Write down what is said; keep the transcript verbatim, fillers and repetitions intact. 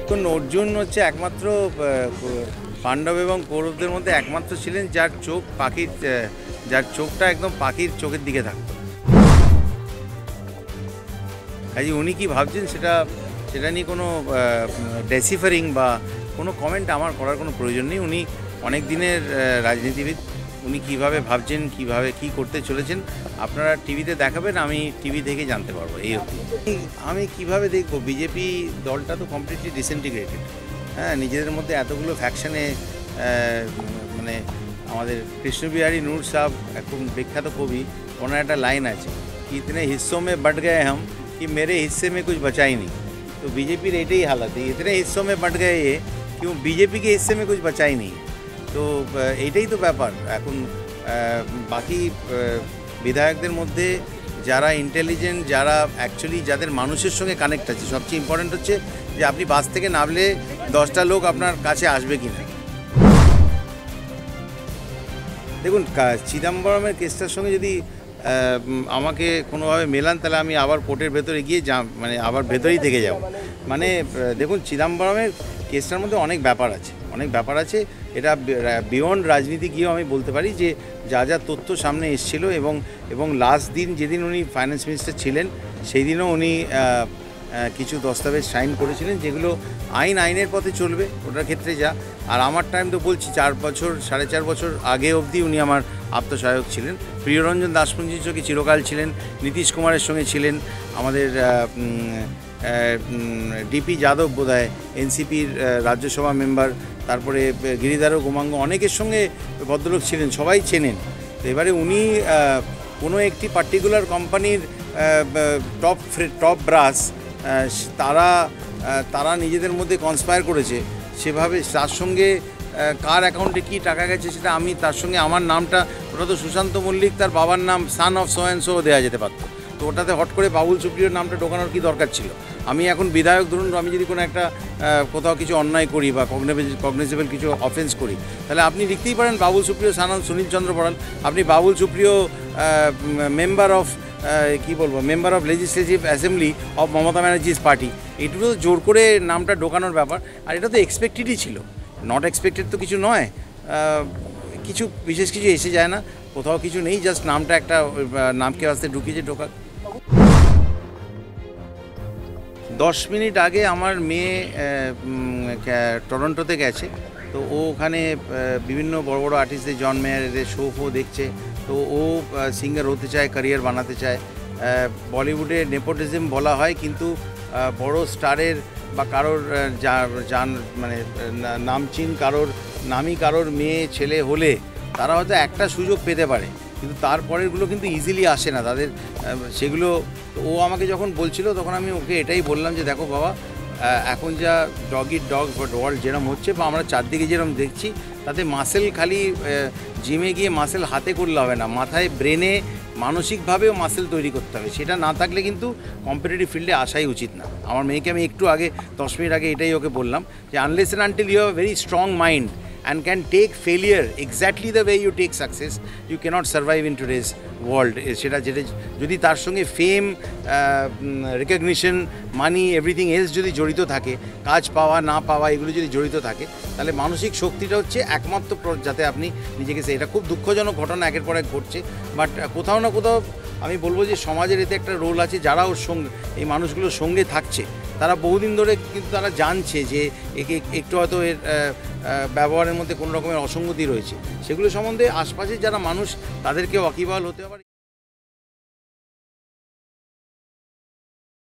দেখুন অর্জুন হচ্ছে একমাত্র পাণ্ডব এবং কৌরবদের মধ্যে একমাত্র ছিলেন যার চোখ পাখির যার চোখটা একদম পাখির চোখের দিকে থাকতো। কাজে উনি কি ভাবছেন সেটা সেটা নিয়ে কোনো ডেসিফারিং বা কোনো কমেন্ট আমার করার কোনো প্রয়োজন নেই। উনি অনেক দিনের রাজনীতিবিদ, উনি কীভাবে ভাবছেন, কীভাবে কী করতে চলেছেন আপনারা টিভিতে দেখাবেন, আমি টিভি থেকে জানতে পারবো। এই অবধি আমি কিভাবে দেখব? বিজেপি দলটা তো কমপ্লিটলি ডিসইন্টিগ্রেটেড। হ্যাঁ, নিজেদের মধ্যে এতগুলো ফ্যাকশনে, মানে আমাদের কৃষ্ণবিহারী নূর সাহেব এখন বিখ্যাত কবি, ওনার একটা লাইন আছে कि इतने हिस्सों में बट गए हम कि मेरे हिस्से में कुछ बचा ही नहीं। तो बीजेपी एटाई हालत है, इतने हिस्सों में बट गए ये क्यों बीजेपी के हिस्से में कुछ बचा ही नहीं। তো এইটাই তো ব্যাপার। এখন বাকি বিধায়কদের মধ্যে যারা ইন্টেলিজেন্ট, যারা অ্যাকচুয়ালি যাদের মানুষের সঙ্গে কানেক্ট আছে, সবচেয়ে ইম্পর্ট্যান্ট হচ্ছে যে আপনি বাস থেকে নামলে দশটা লোক আপনার কাছে আসবে কি না। দেখুন, চিদম্বরমের কেসটার সঙ্গে যদি আমাকে কোনোভাবে মেলান তাহলে আমি আবার কোর্টের ভেতরে গিয়ে যা মানে আবার ভেতরেই থেকে যাব। মানে দেখুন, চিদম্বরমের কেসটার মধ্যে অনেক ব্যাপার আছে, অনেক ব্যাপার আছে। এটা বিয়ন্ড রাজনীতি গিয়েও আমি বলতে পারি যে যা যা তথ্য সামনে এসেছিলো এবং এবং লাস্ট দিন যেদিন উনি ফাইন্যান্স মিনিস্টার ছিলেন সেই দিনও উনি কিছু দস্তাবেজ সাইন করেছিলেন, যেগুলো আইন আইনের পথে চলবে, ওটার ক্ষেত্রে যা। আর আমার টাইম তো বলছি চার বছর সাড়ে চার বছর আগে অবধি উনি আমার আত্মসহায়ক ছিলেন। প্রিয়রঞ্জন দাসপুঞ্জির চোখে চিরকাল ছিলেন, নীতিশ কুমারের সঙ্গে ছিলেন, আমাদের ডিপি যাদব বোধহয় এনসিপির রাজ্যসভা মেম্বার, তারপরে গিরিধার গোমাঙ্গ, অনেকের সঙ্গে ভদ্রলোক ছিলেন, সবাই চেনেন। তো এবারে উনি কোনো একটি পার্টিকুলার কোম্পানির টপ টপ ব্রাস তারা তারা নিজেদের মধ্যে কনস্পায়ার করেছে, সেভাবে তার সঙ্গে কার অ্যাকাউন্টে কী টাকা গেছে সেটা আমি তার সঙ্গে আমার নামটা, ওটা তো সুশান্ত মল্লিক তার বাবার নাম son of so and so দেওয়া যেতে পারতো, তো ওটাতে হট করে বাবুল সুপ্রিয়র নামটা ঢোকানোর কী দরকার ছিল? আমি এখন বিধায়ক, ধরুন আমি যদি কোনো একটা কোথাও কিছু অন্যায় করি বা কগনিজেবল কিছু অফেন্স করি, তাহলে আপনি লিখতেই পারেন বাবুল সুপ্রিয় সান অফ সুনীল চন্দ্র বড়াল, আপনি বাবুল সুপ্রিয় মেম্বার অফ কী বলবো member of legislative assembly of Mamata Banerjee's party. এইটুকু তো জোর করে নামটা ঢোকানোর ব্যাপার, আর এটা তো এক্সপেক্টেডই ছিল, নট এক্সপেক্টেড তো কিছু নয়। কিছু বিশেষ কিছু এসে যায় না, কোথাও কিছু নেই, জাস্ট নামটা একটা নামকে আসতে ঢুকিয়েছে ঢোকা। দশ মিনিট আগে আমার মেয়ে টরন্টোতে গেছে, তো ও ওখানে বিভিন্ন বড় বড় আর্টিস্টদের, জন মেয়ারের শো ফো দেখছে। তো ও সিঙ্গার হতে চায়, ক্যারিয়ার বানাতে চায়। বলিউডে নেপোটিজম বলা হয়, কিন্তু বড় স্টারের বা কারোর জান মানে নামচিন কারোর নামি কারোর মেয়ে ছেলে হলে তারা হয়তো একটা সুযোগ পেতে পারে, কিন্তু তারপরেরগুলো কিন্তু ইজিলি আসে না তাদের সেগুলো। ও আমাকে যখন বলছিল তখন আমি ওকে এটাই বললাম যে দেখো বাবা, এখন যা dog eat dog but world যেরকম হচ্ছে বা আমরা চারদিকে যেরকম দেখছি, তাতে মাসেল খালি জিমে গিয়ে মাসেল হাতে করলে হবে না, মাথায় ব্রেনে মানসিকভাবেও মাসেল তৈরি করতে হবে। সেটা না থাকলে কিন্তু কম্পিটিটিভ ফিল্ডে আসাই উচিত না। আমার মেয়েকে আমি একটু আগে দশ মিনিট আগে এটাই ওকে বললাম যে unless and until you have very strong mind and can take failure exactly the way you take success, you cannot survive in today's world. সেটা যেটা যদি তার সঙ্গে fame, recognition, money, everything else যদি জড়িত থাকে, কাজ পাওয়া না পাওয়া এগুলো যদি জড়িত থাকে, তাহলে মানসিক শক্তিটা হচ্ছে একমাত্র যাতে আপনি নিজেকে, এটা খুব দুঃখজনক ঘটনা একের পর এক ঘটছে, বাট কোথাও না কোথাও আমি বলবো যে সমাজের এতে একটা রোল আছে। যারা ওর সঙ্গে এই মানুষগুলোর সঙ্গে থাকছে তারা বহুদিন ধরে কিন্তু তারা জানছে যে একে একটু হয়তো এর ব্যবহারের মধ্যে কোনো রকমের অসঙ্গতি রয়েছে, সেগুলো সম্বন্ধে আশপাশের যারা মানুষ তাদেরকে ওয়াকিবহাল হতে পারে।